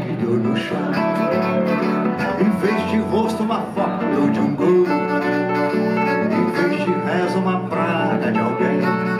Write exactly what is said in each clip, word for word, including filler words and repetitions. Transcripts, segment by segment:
escondido no chão. Em vez de rosto uma foto de um gol, em vez de reza uma praga de alguém,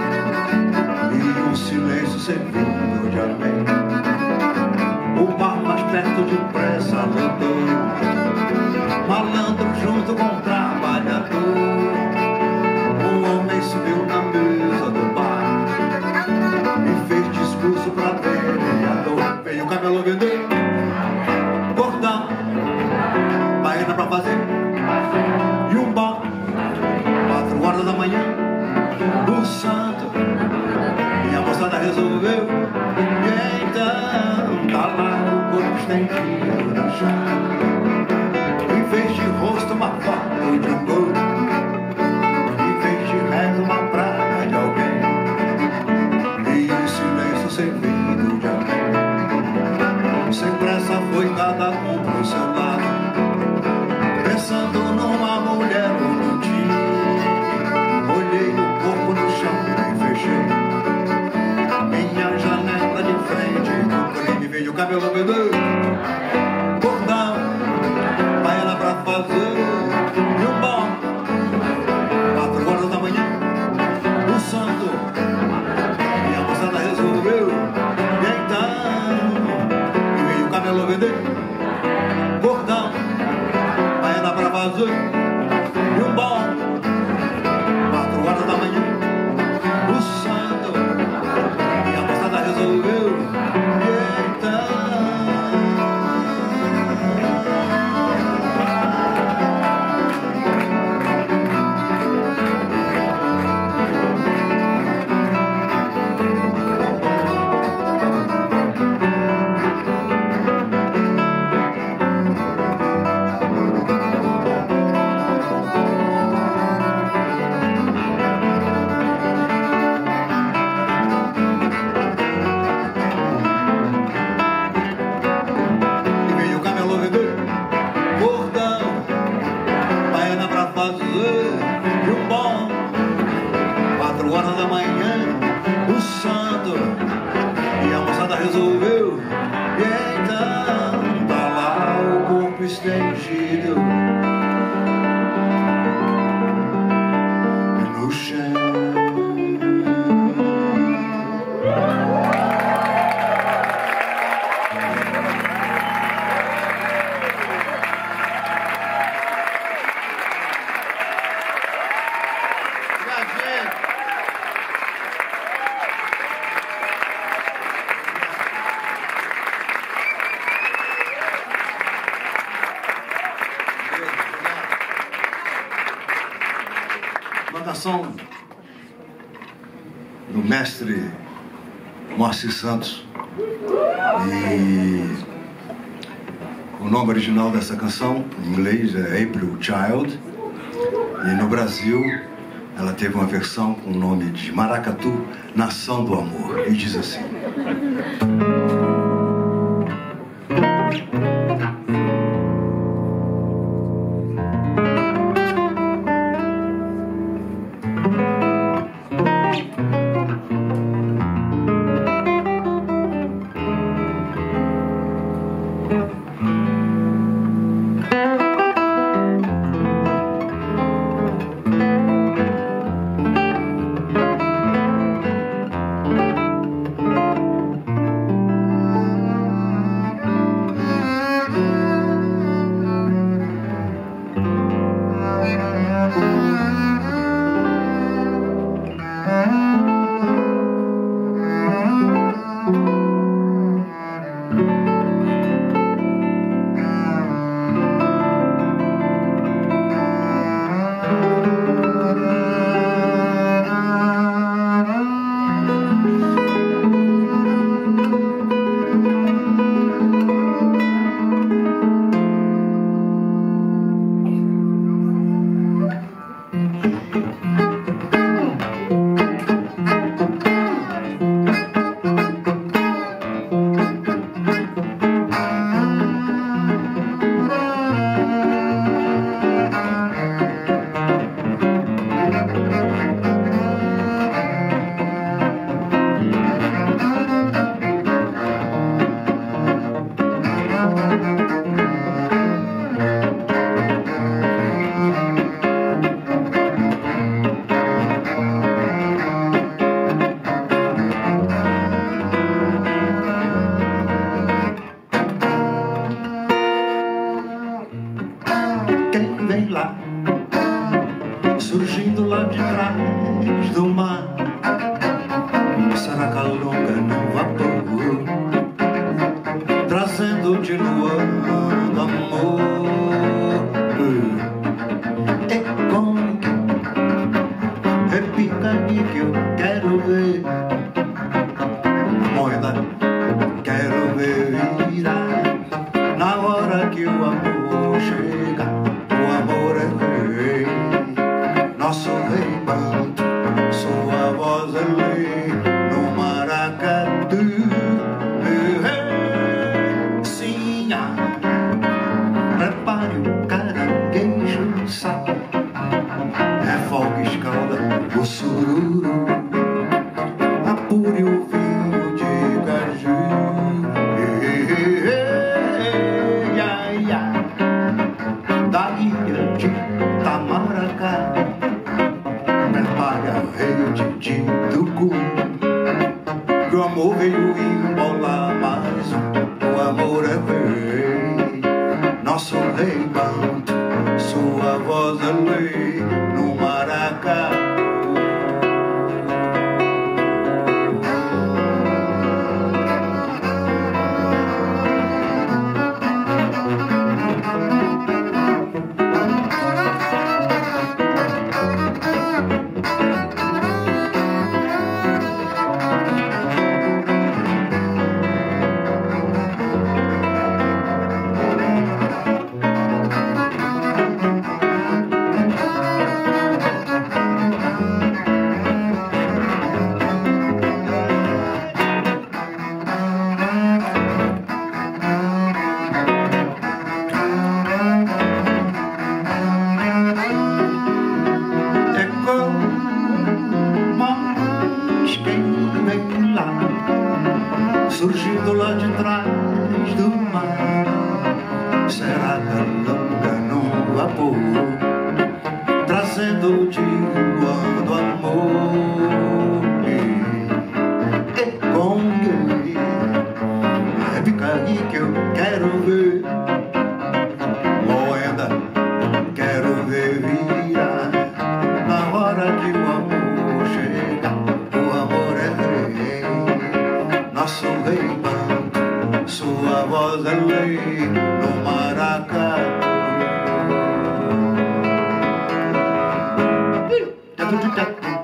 e um silêncio servindo de amém. O bar mais perto depressa lotou, malandro junto com o trabalhador. Um homem subiu na mesa do bar e fez discurso pra vereador. Veio o camelô vender cordão, baiana pra fazer e um bom. Quatro horas da manhã, o santo e a moçada resolveu. E então tá lá o corpo estendido no chão. Em vez de rosto uma foto de um gol, em vez de reza uma praga de alguém, e um silêncio servido de amém. Sem pressa foi cada um pro seu lado, pensando numa mulher ou num time. Olhei o corpo no chão e fechei minha janela de frente pro crime. Veio o cabelo vendeu cordão, baiana pra fazer e um bom. Quatro horas da manhã, o santo e a moçada resolveu. E então veio o cabelo vender cordão, baiana pra fazer e um bom. Quatro horas da manhã, o santo e a moçada resolveu. E então e um bom. Quatro horas da manhã, o santo e a moçada resolveu. E então tá lá o corpo estendido no chão. Uma canção do mestre Moacir Santos, e o nome original dessa canção em inglês é April Child, e no Brasil ela teve uma versão com o nome de Maracatu, Nação do Amor, e diz assim: Quem vem lá, surgindo lá de trás do mar, será calunga no vapor, trazendo de luando amor. É com repica aí que eu quero ver moeda, quero ver virar na hora que o amor chega. O amor é rei, nosso rei banto, sua voz é lei no maracatu. Sim, prepare o caranguejo, sabe? Refogue, escalda o sururu, apure o vinho de caju. Da ilha de Tamaracá, prepare a rede de Tucu, que o amor veio embolar mais um. O amor é rei, nosso rei banto, sua voz é lei no maracá. Surgindo lá de trás do mar, será calunga no vapor, trazendo de luando amor. E com ele, repica aí que eu quero ver moeda, quero ver virar na hora que o amor chega. O amor é rei, nosso rei banto, sua voz é lei no maracatu.